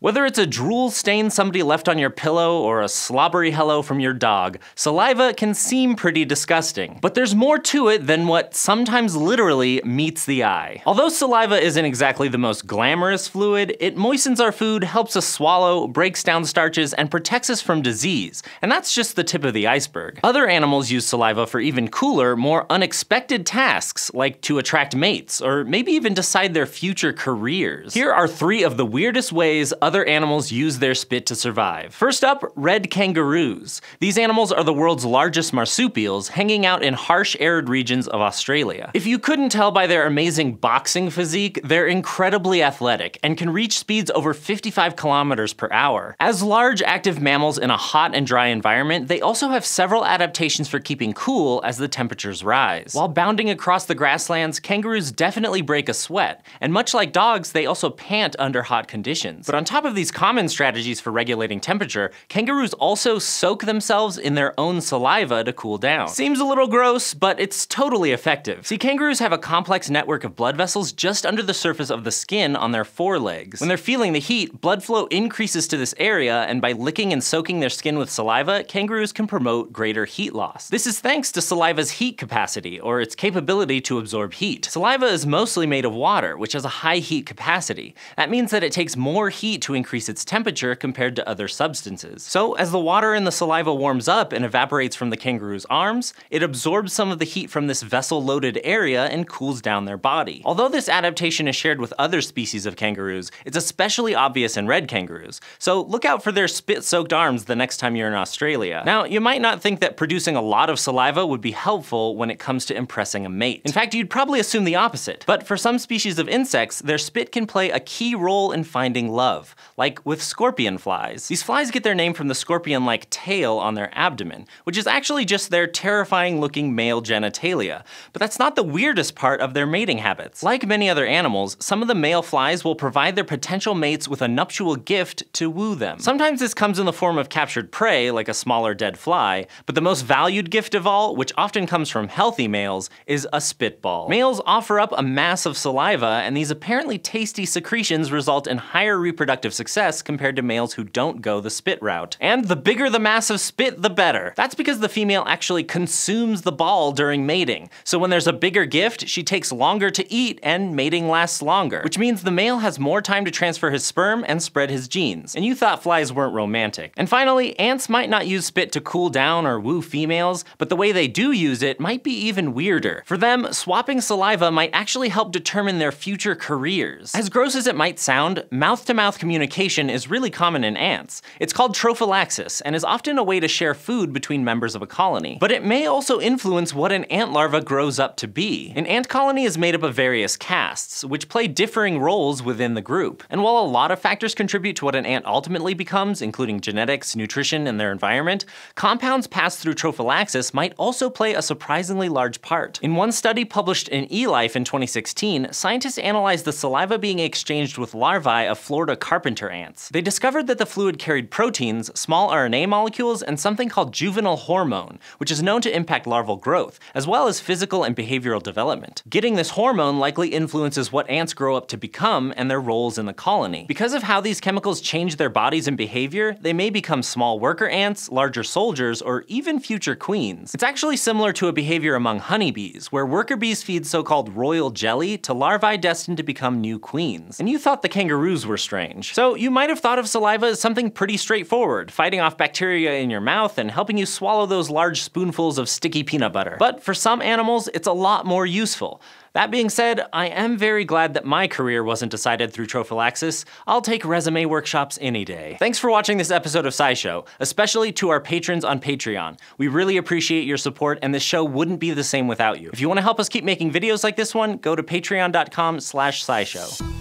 Whether it's a drool stain somebody left on your pillow or a slobbery hello from your dog, saliva can seem pretty disgusting. But there's more to it than what sometimes literally meets the eye. Although saliva isn't exactly the most glamorous fluid, it moistens our food, helps us swallow, breaks down starches, and protects us from disease. And that's just the tip of the iceberg. Other animals use saliva for even cooler, more unexpected tasks, like to attract mates, or maybe even decide their future careers. Here are 3 of the weirdest ways other animals use their spit to survive. First up, red kangaroos. These animals are the world's largest marsupials, hanging out in harsh, arid regions of Australia. If you couldn't tell by their amazing boxing physique, they're incredibly athletic and can reach speeds over 55 kilometers per hour. As large, active mammals in a hot and dry environment, they also have several adaptations for keeping cool as the temperatures rise. While bounding across the grasslands, kangaroos definitely break a sweat, and much like dogs, they also pant under hot conditions. But on top of these common strategies for regulating temperature, kangaroos also soak themselves in their own saliva to cool down. Seems a little gross, but it's totally effective. See, kangaroos have a complex network of blood vessels just under the surface of the skin on their forelegs. When they're feeling the heat, blood flow increases to this area, and by licking and soaking their skin with saliva, kangaroos can promote greater heat loss. This is thanks to saliva's heat capacity, or its capability to absorb heat. Saliva is mostly made of water, which has a high heat capacity. That means that it takes more heat to increase its temperature compared to other substances. So as the water in the saliva warms up and evaporates from the kangaroo's arms, it absorbs some of the heat from this vessel-loaded area and cools down their body. Although this adaptation is shared with other species of kangaroos, it's especially obvious in red kangaroos, so look out for their spit-soaked arms the next time you're in Australia. Now, you might not think that producing a lot of saliva would be helpful when it comes to impressing a mate. In fact, you'd probably assume the opposite. But for some species of insects, their spit can play a key role in finding love, like with scorpion flies. These flies get their name from the scorpion-like tail on their abdomen, which is actually just their terrifying-looking male genitalia. But that's not the weirdest part of their mating habits. Like many other animals, some of the male flies will provide their potential mates with a nuptial gift to woo them. Sometimes this comes in the form of captured prey, like a smaller dead fly, but the most valued gift of all, which often comes from healthy males, is a spitball. Males offer up a mass of saliva, and these apparently tasty secretions result in higher reproductive success compared to males who don't go the spit route. And the bigger the mass of spit, the better. That's because the female actually consumes the ball during mating. So when there's a bigger gift, she takes longer to eat and mating lasts longer, which means the male has more time to transfer his sperm and spread his genes. And you thought flies weren't romantic. And finally, ants might not use spit to cool down or woo females, but the way they do use it might be even weirder. For them, swapping saliva might actually help determine their future careers. As gross as it might sound, mouth-to-mouth communication is really common in ants. It's called trophallaxis and is often a way to share food between members of a colony. But it may also influence what an ant larva grows up to be. An ant colony is made up of various castes, which play differing roles within the group. And while a lot of factors contribute to what an ant ultimately becomes, including genetics, nutrition, and their environment, compounds passed through trophallaxis might also play a surprisingly large part. In one study published in eLife in 2016, scientists analyzed the saliva being exchanged with larvae of Florida carpenter ants. They discovered that the fluid carried proteins, small RNA molecules, and something called juvenile hormone, which is known to impact larval growth, as well as physical and behavioral development. Getting this hormone likely influences what ants grow up to become and their roles in the colony. Because of how these chemicals change their bodies and behavior, they may become small worker ants, larger soldiers, or even future queens. It's actually similar to a behavior among honeybees, where worker bees feed so-called royal jelly to larvae destined to become new queens. And you thought the kangaroos were strange. So you might have thought of saliva as something pretty straightforward, fighting off bacteria in your mouth and helping you swallow those large spoonfuls of sticky peanut butter. But for some animals, it's a lot more useful. That being said, I am very glad that my career wasn't decided through trophallaxis. I'll take resume workshops any day. Thanks for watching this episode of SciShow, especially to our patrons on Patreon. We really appreciate your support, and this show wouldn't be the same without you. If you want to help us keep making videos like this one, go to patreon.com/scishow.